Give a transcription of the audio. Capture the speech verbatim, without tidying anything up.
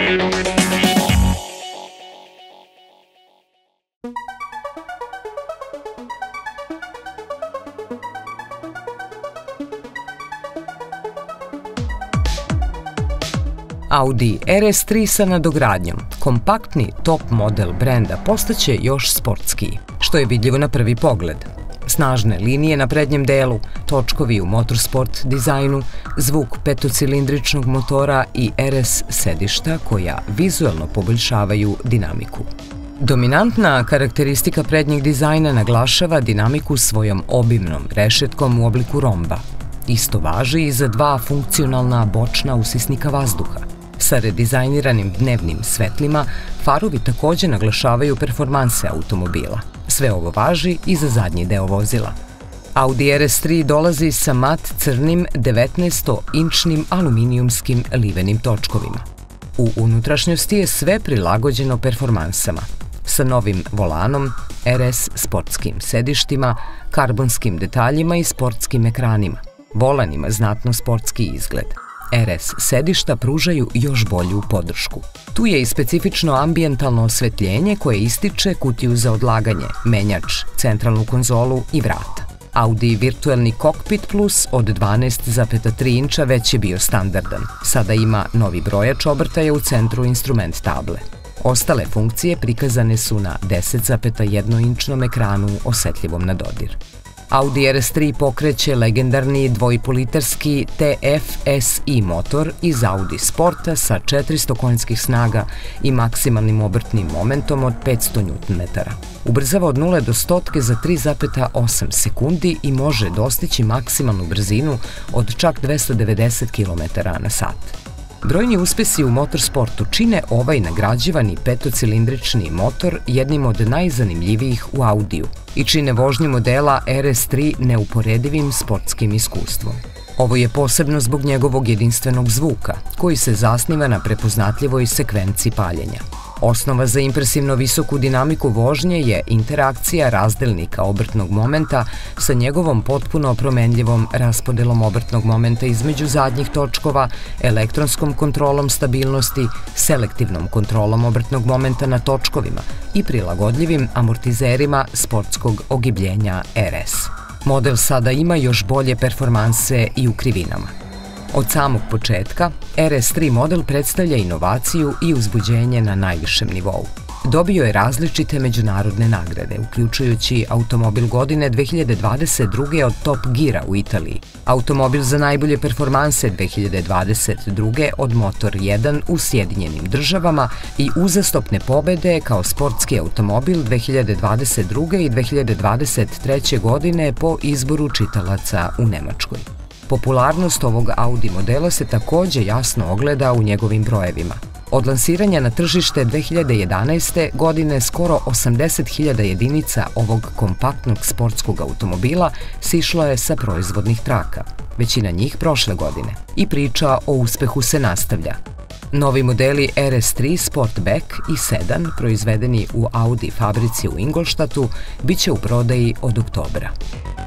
Audi R S tri sa nadogradnjom, kompaktni top model brenda, postaće još sportskiji, što je vidljivo na prvi pogled. Snažne linije na prednjem delu, točkovi u motorsport dizajnu, zvuk petocilindričnog motora i R S sedišta koja vizuelno poboljšavaju dinamiku. Dominantna karakteristika prednjeg dizajna naglašava dinamiku svojom obimnom rešetkom u obliku romba. Isto važi i za dva funkcionalna bočna usisnika vazduha. Sa redizajniranim dnevnim svetlima, farovi takođe naglašavaju performanse automobila. Sve ovo važi i za zadnji deo vozila. Audi R S tri dolazi sa mat crnim devetnaestoinčnim aluminijumskim livenim točkovima. U unutrašnjosti je sve prilagođeno performansama. Sa novim volanom, R S sportskim sedištima, karbonskim detaljima i sportskim ekranima. Volan ima znatno sportski izgled. R S sedišta pružaju još bolju podršku. Tu je i specifično ambijentalno osvetljenje koje ističe kutiju za odlaganje, menjač, centralnu konzolu i vrata. Audi virtuelni Cockpit Plus od dvanaest zarez tri inča već je bio standardan. Sada ima novi brojač obrtaja u centru instrument table. Ostale funkcije prikazane su na deset zarez jedan inčnom ekranu osetljivom na dodir. Audi R S tri pokreće legendarni dvoipolitarski T F S I motor iz Audi Sporta sa četiristo konjskih snaga i maksimalnim obrtnim momentom od petsto njuton metara. Ubrzava od nule do stotke za tri zarez osam sekundi i može dostići maksimalnu brzinu od čak dvesta devedeset kilometara na sat. Brojni uspesi u motorsportu čine ovaj nagrađivani petocilindrični motor jednim od najzanimljivijih u Audiju i čine vožnju modela R S tri neuporedivim sportskim iskustvom. Ovo je posebno zbog njegovog jedinstvenog zvuka, koji se zasniva na prepoznatljivoj sekvenci paljenja. Osnova za impresivno visoku dinamiku vožnje je interakcija razdelnika obrtnog momenta sa njegovom potpuno promenljivom raspodelom obrtnog momenta između zadnjih točkova, elektronskom kontrolom stabilnosti, selektivnom kontrolom obrtnog momenta na točkovima i prilagodljivim amortizerima sportskog ogibljenja R S. Model sada ima još bolje performanse i u krivinama. Od samog početka, R S tri model predstavlja inovaciju i uzbuđenje na najvišem nivou. Dobio je različite međunarodne nagrade, uključujući Automobil godine dve hiljade dvadeset druge od Top Geara u Italiji, Automobil za najbolje performanse dve hiljade dvadeset druge od Motor jedan u Sjedinjenim državama i uzastopne pobede kao sportski automobil dve hiljade dvadeset druge i dve hiljade dvadeset treće godine po izboru čitalaca u Nemačkoj. Popularnost ovog Audi modela se takođe jasno ogleda u njegovim brojevima. Od lansiranja na tržište dve hiljade jedanaeste. godine skoro osamdeset hiljada jedinica ovog kompaktnog sportskog automobila sišlo je sa proizvodnih traka, većina njih prošle godine. I priča o uspehu se nastavlja. Novi modeli R S tri Sportback i Sedan, proizvedeni u Audi fabrici u Ingolštatu, biće u prodaji od oktobra.